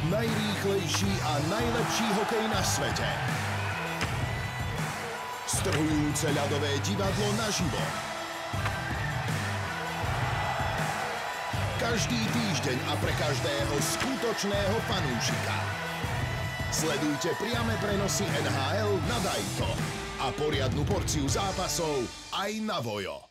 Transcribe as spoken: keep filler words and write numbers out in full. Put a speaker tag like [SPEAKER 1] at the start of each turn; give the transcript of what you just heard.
[SPEAKER 1] Najrýchlejší a najlepší hokej na svete. Strhujúce ľadové divadlo naživo. Každý týždeň a pre každého skutočného fanúšika. Sledujte priame prenosy en há el na Dajto a poriadnu porciu zápasov aj na Vojo.